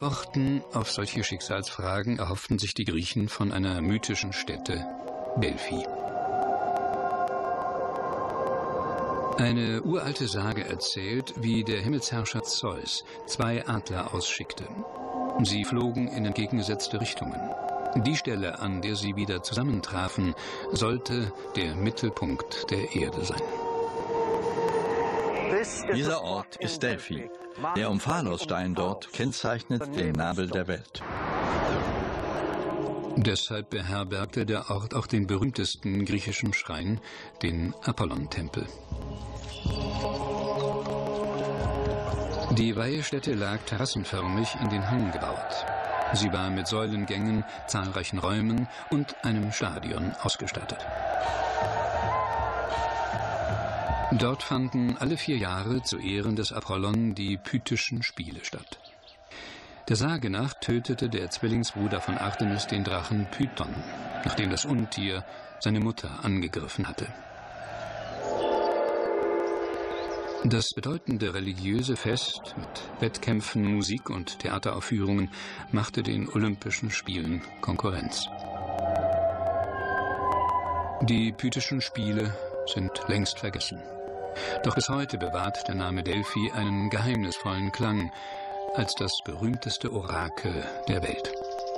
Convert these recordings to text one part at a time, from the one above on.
Antworten auf solche Schicksalsfragen erhofften sich die Griechen von einer mythischen Stätte, Delphi. Eine uralte Sage erzählt, wie der Himmelsherrscher Zeus 2 Adler ausschickte. Sie flogen in entgegengesetzte Richtungen. Die Stelle, an der sie wieder zusammentrafen, sollte der Mittelpunkt der Erde sein. Dieser Ort ist Delphi. Der Omphalosstein dort kennzeichnet den Nabel der Welt. Deshalb beherbergte der Ort auch den berühmtesten griechischen Schrein, den Apollon-Tempel. Die Weihestätte lag terrassenförmig in den Hang gebaut. Sie war mit Säulengängen, zahlreichen Räumen und einem Stadion ausgestattet. Dort fanden alle 4 Jahre zu Ehren des Apollon die Pythischen Spiele statt. Der Sage nach tötete der Zwillingsbruder von Artemis den Drachen Python, nachdem das Untier seine Mutter angegriffen hatte. Das bedeutende religiöse Fest mit Wettkämpfen, Musik und Theateraufführungen machte den Olympischen Spielen Konkurrenz. Die Pythischen Spiele sind längst vergessen. Doch bis heute bewahrt der Name Delphi einen geheimnisvollen Klang als das berühmteste Orakel der Welt.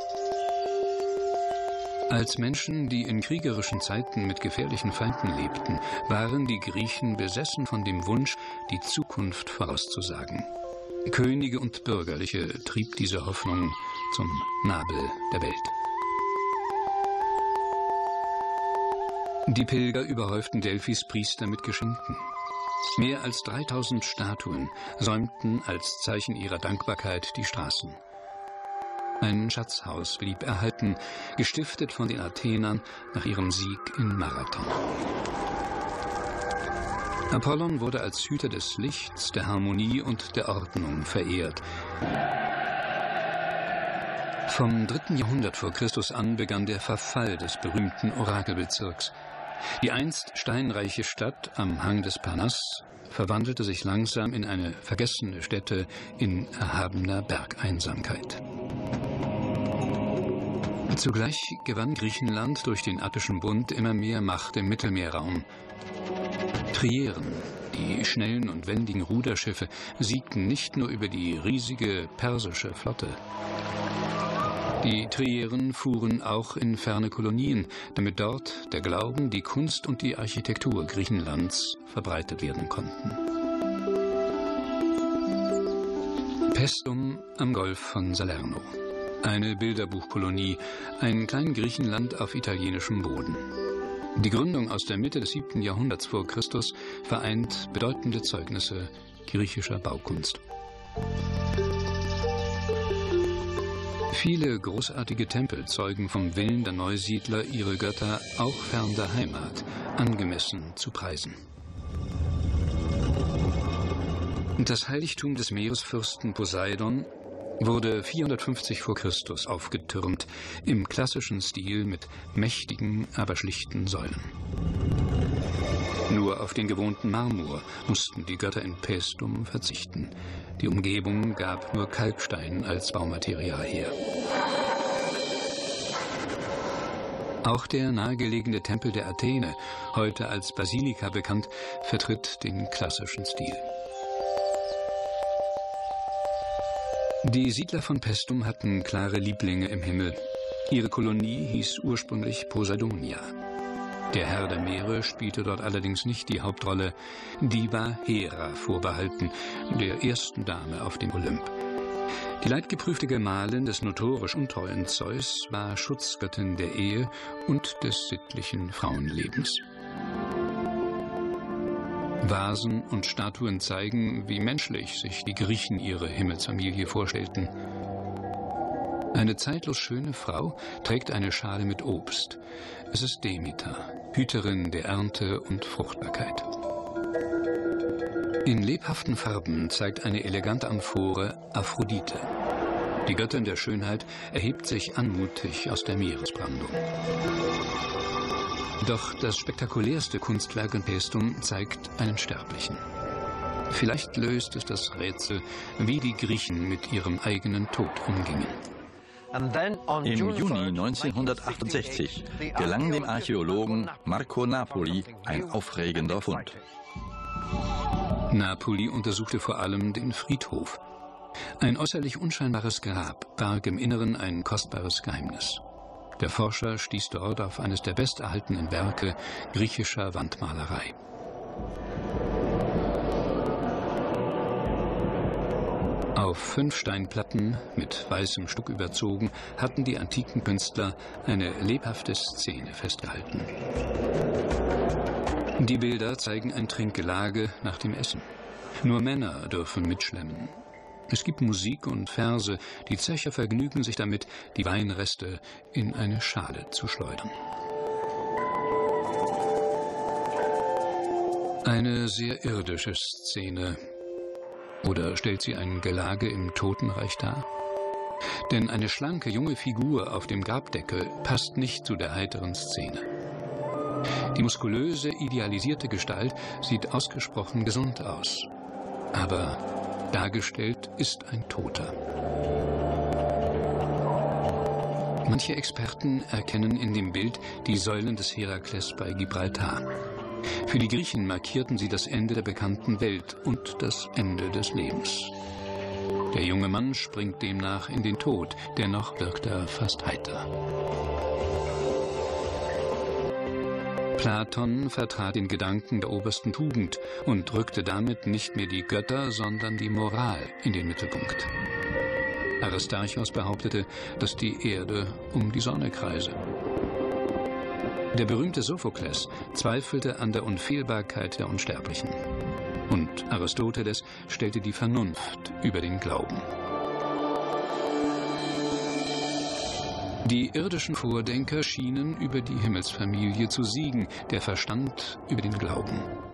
Als Menschen, die in kriegerischen Zeiten mit gefährlichen Feinden lebten, waren die Griechen besessen von dem Wunsch, die Zukunft vorauszusagen. Könige und Bürgerliche trieb diese Hoffnung zum Nabel der Welt. Die Pilger überhäuften Delphis Priester mit Geschenken. Mehr als 3000 Statuen säumten als Zeichen ihrer Dankbarkeit die Straßen. Ein Schatzhaus blieb erhalten, gestiftet von den Athenern nach ihrem Sieg in Marathon. Apollon wurde als Hüter des Lichts, der Harmonie und der Ordnung verehrt. Vom 3. Jahrhundert vor Christus an begann der Verfall des berühmten Orakelbezirks. Die einst steinreiche Stadt am Hang des Parnass verwandelte sich langsam in eine vergessene Stätte in erhabener Bergeinsamkeit. Zugleich gewann Griechenland durch den Attischen Bund immer mehr Macht im Mittelmeerraum. Trieren, die schnellen und wendigen Ruderschiffe, siegten nicht nur über die riesige persische Flotte. Die Trieren fuhren auch in ferne Kolonien, damit dort der Glauben, die Kunst und die Architektur Griechenlands verbreitet werden konnten. Paestum am Golf von Salerno. Eine Bilderbuchkolonie, ein kleines Griechenland auf italienischem Boden. Die Gründung aus der Mitte des 7. Jahrhunderts vor Christus vereint bedeutende Zeugnisse griechischer Baukunst. Viele großartige Tempel zeugen vom Willen der Neusiedler, ihre Götter auch fern der Heimat angemessen zu preisen. Das Heiligtum des Meeresfürsten Poseidon wurde 450 vor Christus aufgetürmt, im klassischen Stil mit mächtigen, aber schlichten Säulen. Nur auf den gewohnten Marmor mussten die Götter in Paestum verzichten. Die Umgebung gab nur Kalkstein als Baumaterial her. Auch der nahegelegene Tempel der Athene, heute als Basilika bekannt, vertritt den klassischen Stil. Die Siedler von Paestum hatten klare Lieblinge im Himmel. Ihre Kolonie hieß ursprünglich Poseidonia. Der Herr der Meere spielte dort allerdings nicht die Hauptrolle. Die war Hera vorbehalten, der ersten Dame auf dem Olymp. Die leidgeprüfte Gemahlin des notorisch untreuen Zeus war Schutzgöttin der Ehe und des sittlichen Frauenlebens. Vasen und Statuen zeigen, wie menschlich sich die Griechen ihre Himmelsfamilie vorstellten. Eine zeitlos schöne Frau trägt eine Schale mit Obst. Es ist Demeter, Hüterin der Ernte und Fruchtbarkeit. In lebhaften Farben zeigt eine elegante Amphore Aphrodite. Die Göttin der Schönheit erhebt sich anmutig aus der Meeresbrandung. Doch das spektakulärste Kunstwerk in Paestum zeigt einen Sterblichen. Vielleicht löst es das Rätsel, wie die Griechen mit ihrem eigenen Tod umgingen. Im Juni 1968 gelang dem Archäologen Marco Napoli ein aufregender Fund. Napoli untersuchte vor allem den Friedhof. Ein äußerlich unscheinbares Grab barg im Inneren ein kostbares Geheimnis. Der Forscher stieß dort auf eines der besterhaltenen Werke griechischer Wandmalerei. Auf 5 Steinplatten, mit weißem Stuck überzogen, hatten die antiken Künstler eine lebhafte Szene festgehalten. Die Bilder zeigen ein Trinkgelage nach dem Essen. Nur Männer dürfen mitschlemmen. Es gibt Musik und Verse, die Zecher vergnügen sich damit, die Weinreste in eine Schale zu schleudern. Eine sehr irdische Szene. Oder stellt sie ein Gelage im Totenreich dar? Denn eine schlanke junge Figur auf dem Grabdeckel passt nicht zu der heiteren Szene. Die muskulöse, idealisierte Gestalt sieht ausgesprochen gesund aus. Aber dargestellt ist ein Toter. Manche Experten erkennen in dem Bild die Säulen des Herakles bei Gibraltar. Für die Griechen markierten sie das Ende der bekannten Welt und das Ende des Lebens. Der junge Mann springt demnach in den Tod, dennoch wirkt er fast heiter. Platon vertrat den Gedanken der obersten Tugend und rückte damit nicht mehr die Götter, sondern die Moral in den Mittelpunkt. Aristarchos behauptete, dass die Erde um die Sonne kreise. Der berühmte Sophokles zweifelte an der Unfehlbarkeit der Unsterblichen. Und Aristoteles stellte die Vernunft über den Glauben. Die irdischen Vordenker schienen über die Himmelsfamilie zu siegen, der Verstand über den Glauben.